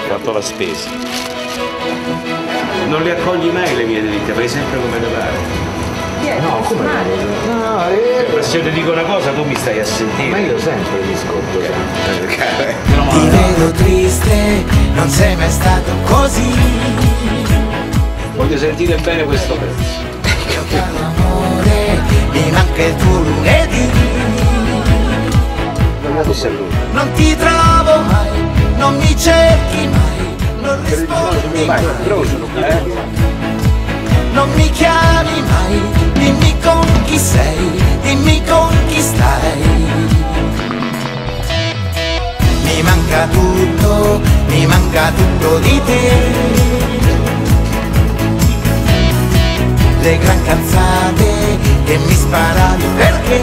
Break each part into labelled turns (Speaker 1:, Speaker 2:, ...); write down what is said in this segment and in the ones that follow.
Speaker 1: fatto la spesa.
Speaker 2: Non le accogli mai le mie dritte, fai sempre come le pare.
Speaker 3: No, come no?
Speaker 2: Se ti dico una cosa tu mi stai a sentire.
Speaker 3: Ma io sempre ti ascolto.
Speaker 4: Ti vedo triste, non sei mai stato così.
Speaker 2: Voglio sentire bene questo pezzo.
Speaker 4: Amore, mi manca il tuo lunedì. Non ti trovo mai, non mi cerchi mai, non rispondi mai. Non mi chiami mai, dimmi con chi sei, dimmi con chi stai. Mi manca tutto di te. Le gran cazzate che mi sparavi perché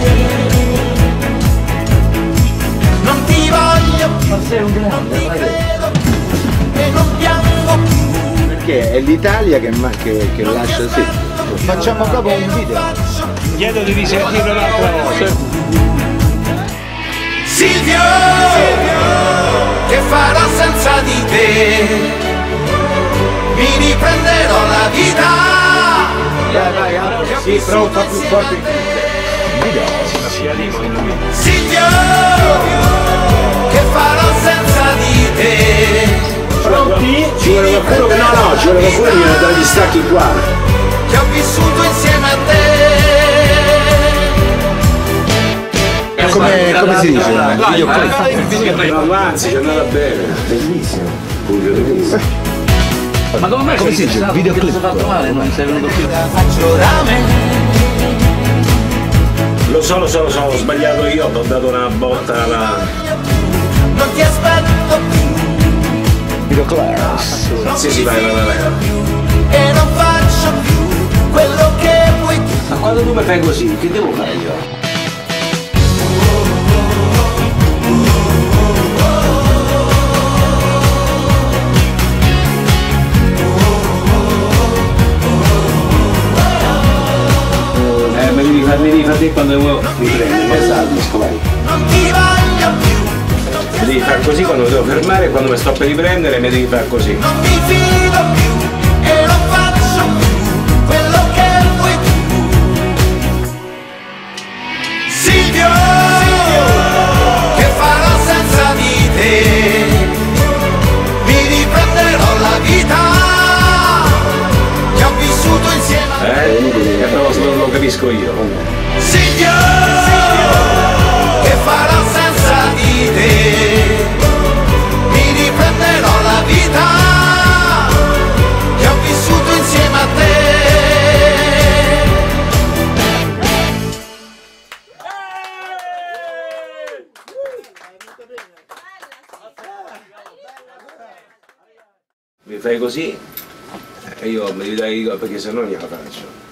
Speaker 4: non ti voglio più, non ti credo più e non piango più.
Speaker 3: Perché è l'Italia che lascia sì. Facciamo proprio un video.
Speaker 2: Chiedo di risentirlo un'altra volta.
Speaker 4: Silvio, che farò senza di te? Mi riprenderò la vita.
Speaker 3: Sì, però un po' più forte.
Speaker 4: Silvio, che farò senza di te?
Speaker 3: Pronti? Ci vuole qualcuno che no, ci vuole qualcuno che viene dagli stacchi qua.
Speaker 4: Che ho vissuto insieme a te.
Speaker 3: Come si dice? Videoclip.
Speaker 2: Anzi, ci è andata bene.
Speaker 3: Bellissimo.
Speaker 1: Ma come
Speaker 3: si dice? Videoclip.
Speaker 1: Fatto male, non sei venuto più.
Speaker 4: Faccio rame.
Speaker 2: Lo so, ho sbagliato io, ti ho dato una botta alla...
Speaker 4: Non ti aspetto più.
Speaker 3: Videoclip.
Speaker 2: Sì, vai.
Speaker 4: E non faccio più quello che vuoi tu.
Speaker 2: Ma quando tu mi fai così, che devo fare io? Mi devi fare te quando vuoi riprendere. Esatto, vai.
Speaker 4: Non ti voglio più.
Speaker 2: Mi devi fare così quando mi devo fermare e quando mi sto per riprendere mi devi fare così.
Speaker 4: Non mi fido più e non faccio più quello che vuoi tu. Silvio, che farò senza di te? Mi riprenderò la vita che ho vissuto insieme a te.
Speaker 2: Lo capisco io.
Speaker 4: Silvio, che farò senza di te? Mi riprenderò la vita che ho vissuto insieme a te.
Speaker 2: Mi fai così e io mi dai perché se no non gliela faccio.